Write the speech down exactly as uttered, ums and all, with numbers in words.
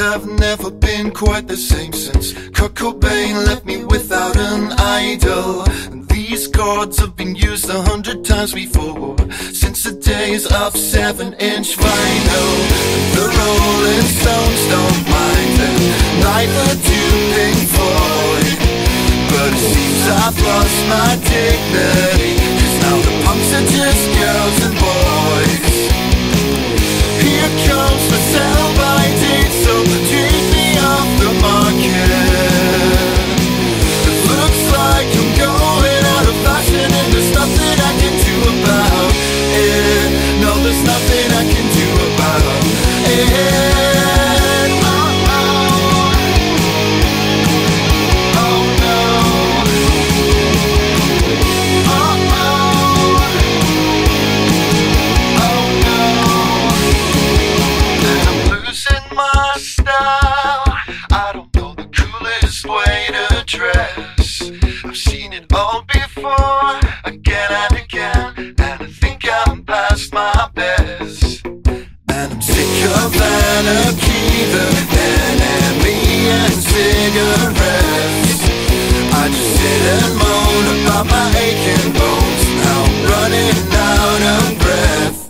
have never been quite the same since Kurt Cobain left me without an idol. And these chords have been used a hundred times before, since the days of seven inch vinyl. The Rolling Stones don't mind it, neither do Pink Floyd. But it seems I've lost my dignity, 'cause now the punks are just girls and boys. Here comes the sell-by date, so take me off the market. It looks like I'm going out of fashion, and there's nothing I can do about it. No, there's nothing I can do about it. I've seen it all before, again and again, and I think I'm past my best. And I'm sick of anarchy, the enemy, and cigarettes. I just sit and moan about my aching bones, now I'm running out of breath.